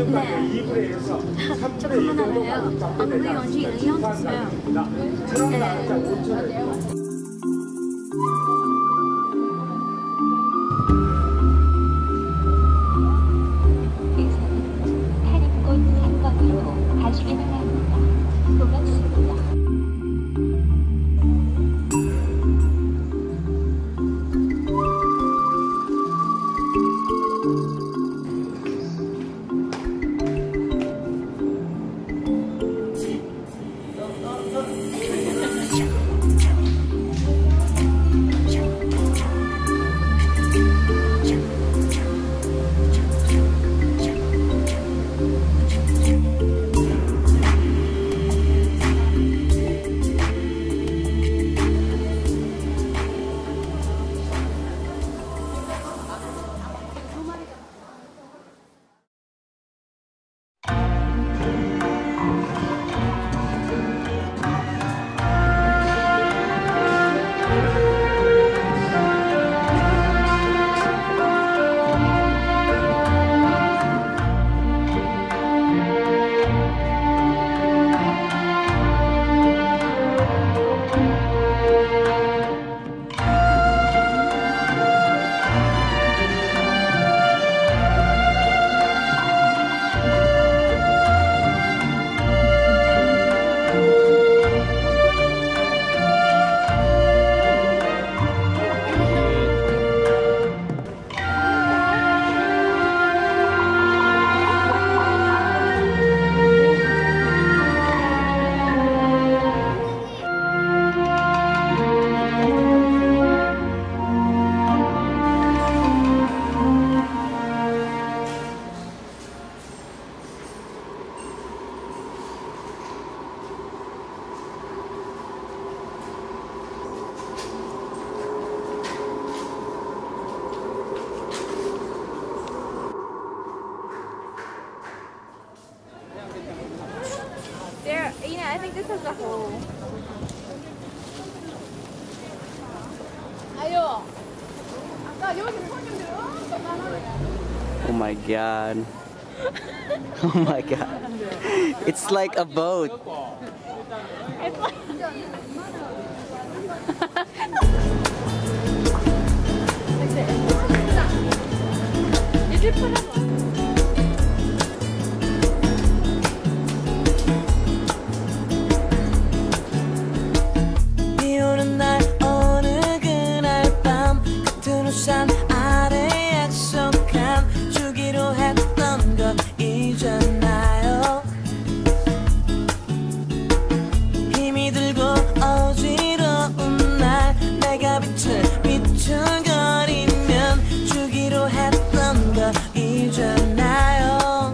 저 그만하나요? 아무리 연지는 영주세요. 타림꽃 상각으로 가시기 바랍니다. 고맙습니다. There, I think this is a hole. 아유, 아까 여기 손님들 엄청 많아요. Oh my god. Oh my god. It's like a boat. It's like... Did you put up one? 산 아래 약속한 주기로 했던 거 잊었나요? 힘이 들고 어지러운 날 내가 비틀거리면 주기로 했던 거 잊었나요?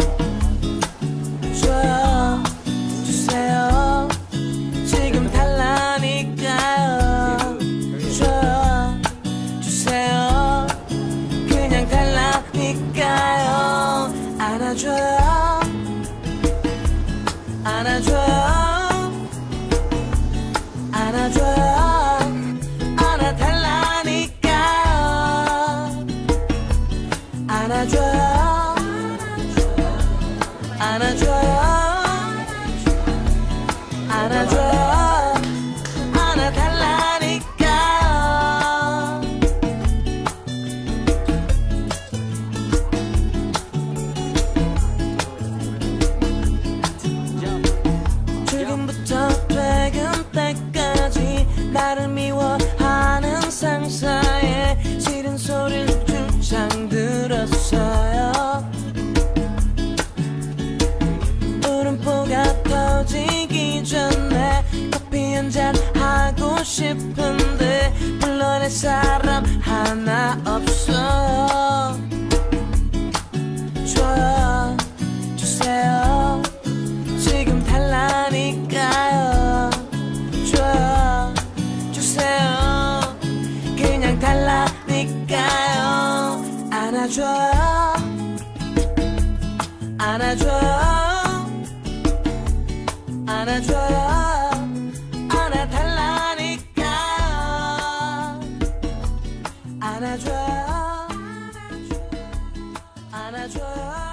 줘요 주세요 지금 달라니까요. 그냥 달라니까요. 안아줘요 안아줘요 안아줘요 안아달라니까요. 안아줘요 안아줘요 안아줘요 안아달라니까요. 나를 미워하는 상사의 싫은 소리를 주창 들었어요. 울음보가 터지기 전에 커피 한잔 하고 싶은데 불러낼 사람 하나 없어요. 줘요 주세요 지금 달라니까요. 줘요 주세요 그냥 달라니까요. 안아줘요 안아줘요 안아줘요 안아달라니까요. 안아줘요 안아줘요